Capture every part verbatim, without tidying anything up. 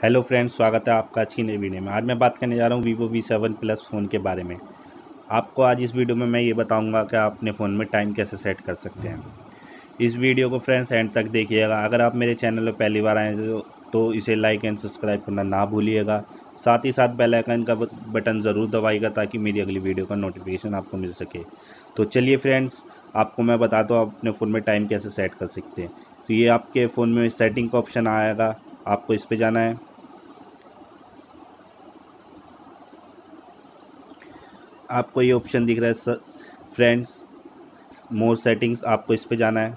Hello friends, स्वागत है आपका अच्छी नई वीडियो में। आज मैं बात करने जा रहा हूँ Vivo V seven plus phone के बारे में। आपको आज इस वीडियो में मैं ये बताऊँगा कि आप अपने फ़ोन में टाइम कैसे सेट कर सकते हैं। इस वीडियो को फ्रेंड्स एंड तक देखिएगा। अगर आप मेरे चैनल पर पहली बार आए तो, तो इसे लाइक एंड सब्सक्राइब करना ना भूलिएगा। साथ ही साथ बेल आइकन का बटन ज़रूर दबाइएगा ताकि मेरी अगली वीडियो का नोटिफिकेशन आपको मिल सके। तो चलिए फ्रेंड्स, आपको मैं बताता हूँ आप अपने फ़ोन में टाइम कैसे सेट कर सकते हैं। तो ये आपके फ़ोन में सेटिंग का ऑप्शन आएगा, आपको इस पर जाना है। आपको ये ऑप्शन दिख रहा है फ्रेंड्स, मोर सेटिंग्स, आपको इस पे जाना है।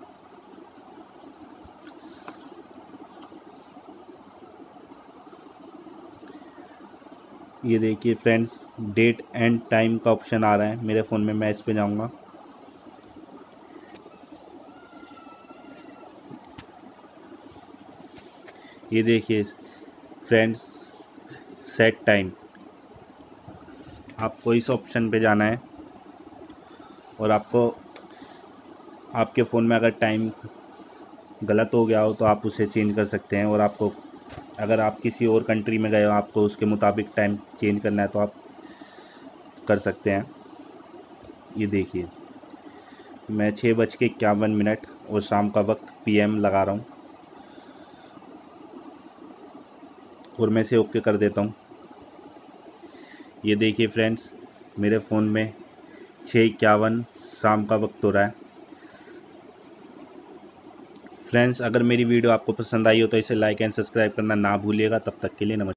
ये देखिए फ्रेंड्स, डेट एंड टाइम का ऑप्शन आ रहा है मेरे फ़ोन में। मैं इस पे जाऊंगा। ये देखिए फ्रेंड्स, सेट टाइम, आपको इस ऑप्शन पे जाना है और आपको आपके फ़ोन में अगर टाइम गलत हो गया हो तो आप उसे चेंज कर सकते हैं। और आपको अगर आप किसी और कंट्री में गए हो, आपको उसके मुताबिक टाइम चेंज करना है तो आप कर सकते हैं। ये देखिए, मैं छः बज के इक्यावन मिनट और शाम का वक्त पीएम लगा रहा हूँ और मैं इसे ओके कर देता हूँ। ये देखिए फ्रेंड्स, मेरे फ़ोन में छः इक्यावन शाम का वक्त हो रहा है। फ्रेंड्स, अगर मेरी वीडियो आपको पसंद आई हो तो इसे लाइक एंड सब्सक्राइब करना ना भूलिएगा। तब तक के लिए नमस्कार।